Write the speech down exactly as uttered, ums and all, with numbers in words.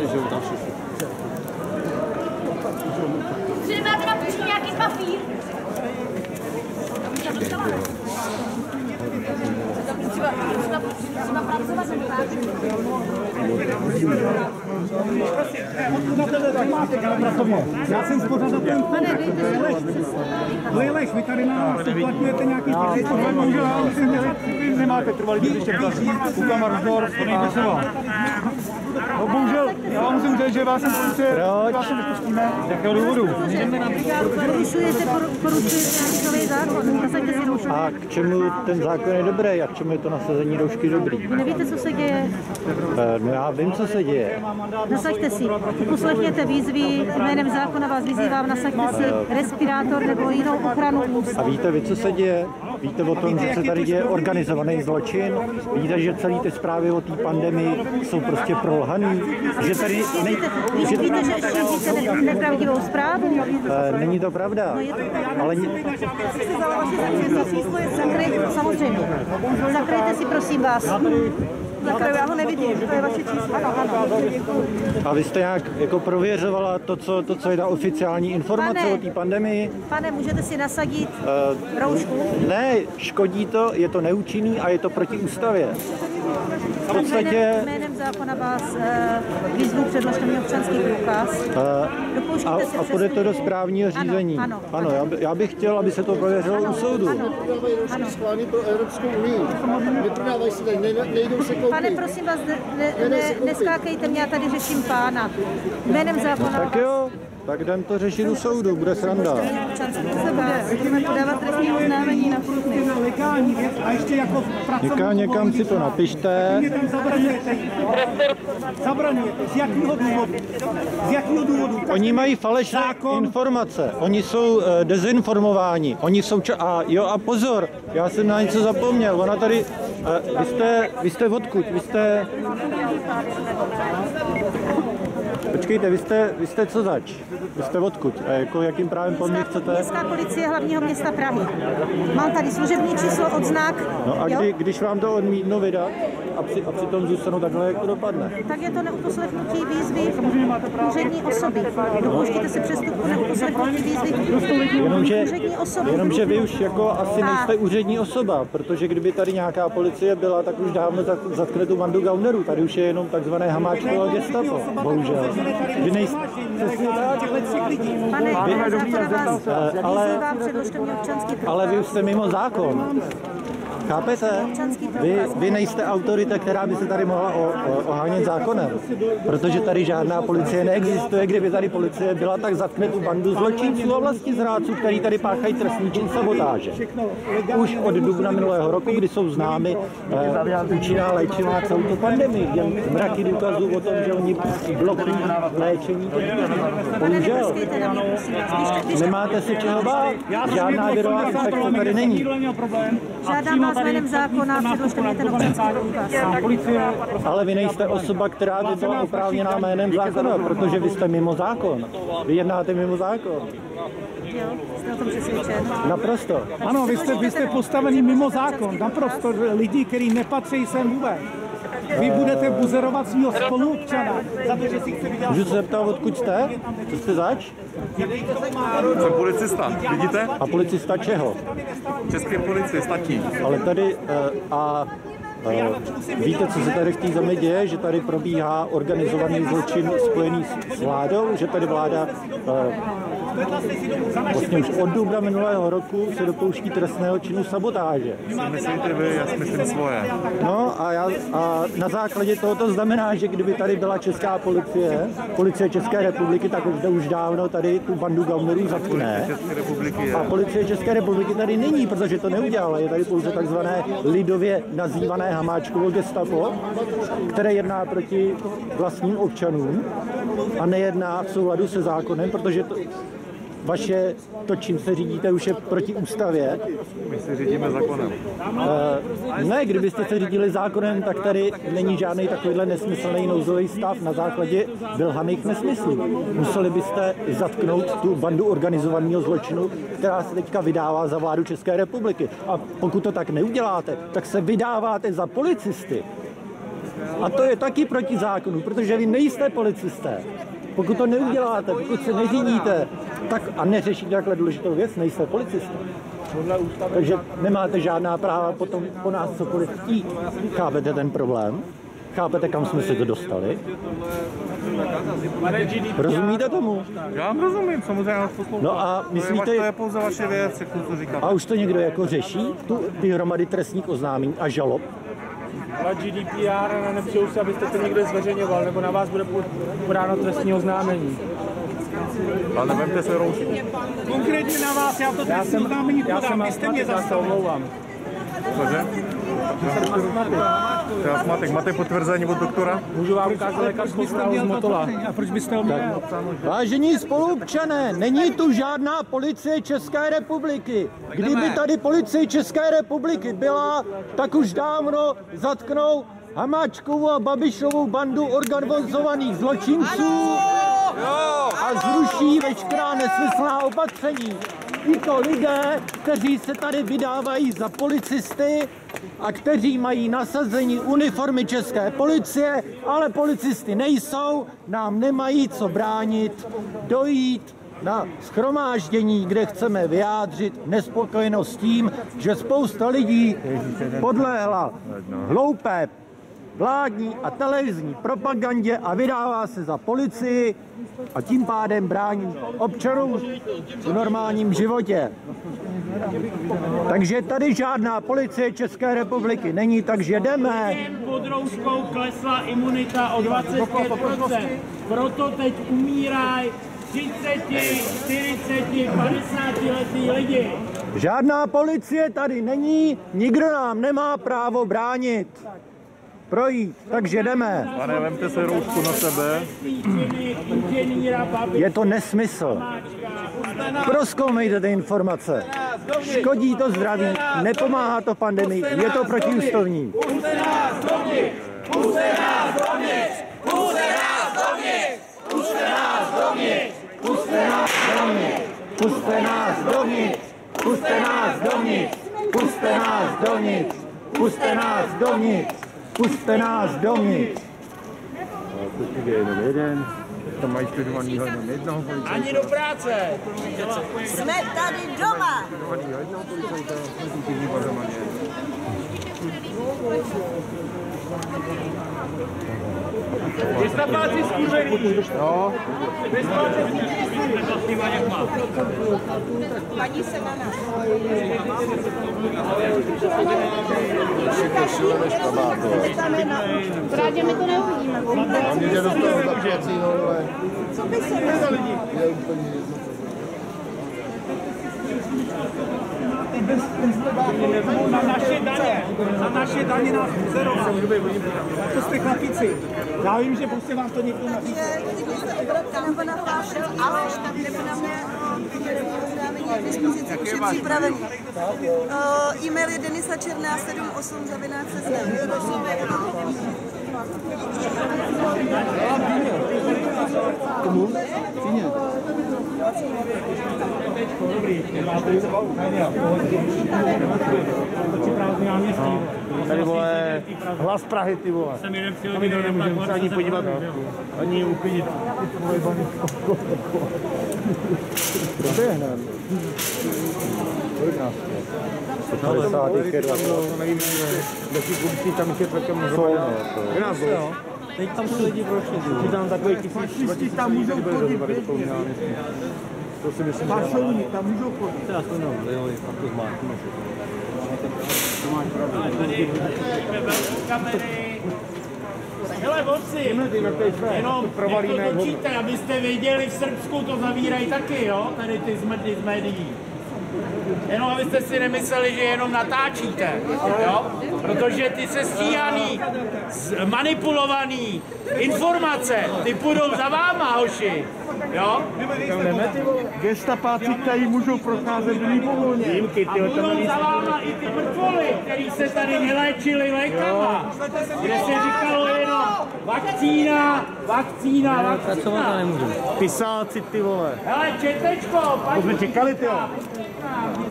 dostali, že jo, tam všichni. Že máte na půjčku nějaký papír? Třeba pracovat nebo tak? Já jsem spořadatelem. Pane, dejte si lež. To je lež, vy tady nás uplatňujete nějaký tisíc. Bohužel, vy nemáte trvalý bydliště v Ukamarzdorf, to nejde se vám. No bohužel, já vám musím říct, že vás sem policie, vás sem nepustíme. Z jakého důvodu? Porušujete, porušujete nějaký zákon. Nasaďte si roušku. A k čemu ten zákon je dobrý a k čemu je to nasazení roušky dobrý? Vy nevíte, co se děje? No já vím, co se děje. Nasaďte si. Poslechněte výzvy. Jménem zákona vás vyzývám, nasaďte si respirátor nebo jinou ochranu úst. A víte vy, co se děje? Víte o tom, že se tady děje organizovaný zločin? Víte, že celý ty zprávy o té pandemii jsou prostě prolhaný? Že tady nej... Víte, víte, že šíříte nepravdivou zprávu? E, není to pravda. No je to pravda. Ale... Samozřejmě. Zakrejte si, prosím vás. Zakraju, já ho nevidím, to je vaše číslo. Ano, ano. A vy jste nějak jako prověřovala to, co, to, co je ta oficiální informace Pane, o té pandemii? Pane, můžete si nasadit uh, roušku? Ne, škodí to, je to neúčinný a je to proti ústavě. V podstatě... Jménem, jménem zákona vás uh, výzvu předložte mi občanský průkaz. Uh, a, a půjde to do správního řízení. Ano, ano. ano já, by, já bych chtěl, aby se to prověřilo u soudu. Ano. Ano. Schválný pro Evropskou unii. Neprodávají se tady, ne, nejdou se koupit. Pane, prosím vás, ne, ne, ne, neskákejte mě, já tady řeším pána. Jménem zákona... Tak jo, tak jdem to řešit u soudu, bude sranda. Budeme podávat trestní oznámení na průzkum. Někam, někam si to napište. Zabraňujete. Z jakého důvodu? Z jakého důvodu? Oni mají falešné Zákon. informace, oni jsou uh, dezinformováni, oni jsou ča- a jo a pozor, já jsem na něco zapomněl, ona tady, uh, vy jste, vy jste odkud, vy jste, počkejte, vy jste, vy jste co zač, vy jste odkud, a jako jakým právem po mně chcete? Městská policie hlavního města Prahy. Mám tady služební číslo, odznak. No a kdy, když vám to odmítnu vydat a, při, a přitom zůstanu takhle, jak to dopadne? Tak je to neuposlechnutí výzvy úřední osoby. Dopouštíte se přestupku neuposlechnutí výzvy Jenomže, úřední osoby. jenomže vy už jako asi A- nejste úřední osoba, protože kdyby tady nějaká policie byla, tak už dávno zat- zatkne tu bandu gaunerů. Tady už je jenom takzvané Hamáčkovo gestapo, bohužel. Vy nejste... Pane, jménem zákona vás Eh, ale- vyzývám, předložte mi občanský průkaz. Ale vy už jste mimo zákon. Chápete? Vy, vy nejste autorita, která by se tady mohla o, o, ohánět zákonem. Protože tady žádná policie neexistuje. Kdyby tady policie byla, tak zatkne tu bandu zločinců a vlastizrádců, který tady páchají trestný čin sabotáže. Už od dubna minulého roku, kdy jsou známy eh, účinná léčiva celou tu pandemii. Jen mraky důkazů o tom, že oni blokují léčení. Bohužel. Nemáte se čeho bát. Žádná virová infekce tady není. Žádám vás jménem zákona, předložte mi ten občanský průkaz. Ale vy nejste osoba, která by byla oprávněná jménem zákona, protože vy jste mimo zákon. Vy jednáte mimo zákon. Jo, jste o tom přesvědčen? Naprosto. Ano, vy jste, vy jste postavený mimo zákon. Naprosto lidi, kteří nepatří sem vůbec. Vy budete buzerovat svého spoluobčana za to, že si chce vydělat. Můžu se zeptat, odkud jste? Co jste zač? Jsem policista, vidíte? A policista čeho? České policie, statí. Ale tady eh, a eh, víte, co se tady v té zemi děje? Že tady probíhá organizovaný zločin spojený s, s vládou? Že tady vláda eh, vlastně už od dubna minulého roku se dopouští trestného činu sabotáže. Co myslíte vy, já si myslím svoje. No a, já, a na základě toho to znamená, že kdyby tady byla česká policie, policie České republiky, tak už, už dávno tady tu bandu gaunerů zatkne. České republiky je. A policie České republiky tady není, protože to neudělala. Je tady pouze takzvané lidově nazývané Hamáčkovo gestapo, které jedná proti vlastním občanům a nejedná v souladu se zákonem, protože to, vaše to, čím se řídíte, už je proti ústavě. My se řídíme zákonem. Uh, ne, kdybyste se řídili zákonem, tak tady není žádný takovýhle nesmyslný nouzový stav na základě vylhaných nesmyslů. Museli byste zatknout tu bandu organizovaného zločinu, která se teďka vydává za vládu České republiky. A pokud to tak neuděláte, tak se vydáváte za policisty. A to je taky proti zákonu, protože vy nejste policisté. Pokud to neuděláte, pokud se neřídíte, tak a neřešíte takhle důležitou věc, nejste policisté. Takže nemáte žádná práva potom po nás cokoliv chtít. Chápete ten problém? Chápete, kam jsme se to dostali? Rozumíte tomu? Já vám rozumím, samozřejmě vás poslouchám. No a myslíte... To je pouze vaše věc, jak to říkáte. A už to někdo jako řeší? Tu, ty hromady trestních oznámení a žalob? Ale G D P R nepřeju si, abyste to někde zveřejňoval, nebo na vás bude podáno trestní oznámení. Ale nevemte se roušku. Konkrétně na vás, já to trestní oznámení podám, vy jste mě zase omlouvám. Cože? To je astmatik. Máte potvrzení od doktora? Můžu vám ukázat lékařskou zprávu z Motola. A proč byste ho měl? Vážení spoluobčané, není tu žádná policie České republiky. Kdyby tady policie České republiky byla, tak už dávno zatknou Hamáčkovou a Babišovou bandu organizovaných zločinců a zruší veškerá nesmyslná opatření. Tito lidé, kteří se tady vydávají za policisty a kteří mají nasazení uniformy České policie, ale policisty nejsou, nám nemají co bránit dojít na shromáždění, kde chceme vyjádřit nespokojenost s tím, že spousta lidí podléhla hloupé vládní a televizní propagandě a vydává se za policii a tím pádem brání občanům v normálním životě. Takže tady žádná policie České republiky není, takže jdeme. Pod rouškou klesla imunita o dvacet pět procent, proto teď umírají třicet, čtyřicet, padesát letý lidi. Žádná policie tady není, nikdo nám nemá právo bránit. Projít, takže jdeme. Pane, vemte se roušku na sebe. Je to nesmysl. Prozkoumejte ty informace. Škodí to zdraví, nepomáhá to pandemii, je to protiústavní. Puste nás dovnitř! Puste nás dovnitř! Puste nás dovnitř! Puste nás dovnitř! Puste nás dovnitř! Puste nás dovnitř! Puste nás dovnitř! Puste nás dovnitř! Puste nás dovnitř! Puste nás dovnitř! Jeden, tam mají studovanýho jenom jednoho policajta. Ani do práce! Jsme tady doma! Jednoho policajta, pozitivní baromanie. Vystapáci skurvený! No. Paní se na nás. Právě my to neuvidíme. A mě jde do toho zaplatacího, ale Co by se mělo? je úplně jedno. Na naše daně, na naše daně nás zero. To jste chlapici. Já vím, že prostě vám to někdo nařídí. Kdyby se obratil nebo na pášel, Aleš, tam nebo na mě trestní oznámení k dispozici už je připravený. Uh, e-mail je denisa černá sedm osm zavináč seznam. Komu? Cíně. Tady vole, hlas Prahy, ty vole. A my to nemůžeme se ani podívat, ani uklidit. Proběhneme. Kolik nás je? padesát, Nevím, jaký kubící tam ještě celkem jsou. Je nás bylo. Teď tam jsou lidi prošli. Tam takový tisíc, tam můžou chodit. To si myslím, že tam můžou chodit. To je aspoň no, jo, pak to zmáčíme. Hele, borci, jenom jak to točíte, abyste věděli, v Srbsku to zavírají taky, jo, tady ty zmrdy z médií. Jenom abyste si nemysleli, že jenom natáčíte, jo, protože ty se stíhaný, manipulovaný informace, ty půjdou za váma, hoši, jo. Gestapáci, kteří můžou procházet libovolně. A budou za váma i ty mrtvoly, který se tady neléčili lékama, kde se říkalo jenom vakcína, vakcína, vakcína. Pisáci, ty vole. Hele, četečko, To jsme čekali, ty jo.